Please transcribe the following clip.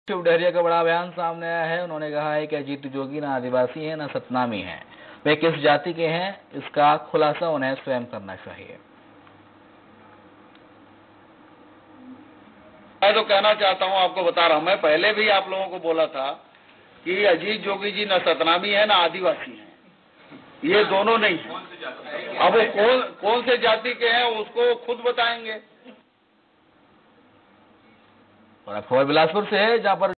शिव डहरिया का बड़ा बयान सामने आया है। उन्होंने कहा है कि अजीत जोगी ना आदिवासी है, ना सतनामी है। वे किस जाति के हैं, इसका खुलासा उन्हें स्वयं करना चाहिए। मैं तो कहना चाहता हूं, आपको बता रहा हूं, मैं पहले भी आप लोगों को बोला था कि अजीत जोगी जी न सतनामी है, ना आदिवासी है, ये दोनों नहीं है। अब वो कौन से जाति के हैं उसको खुद बताएंगे। और खबर बिलासपुर से है, जहां पर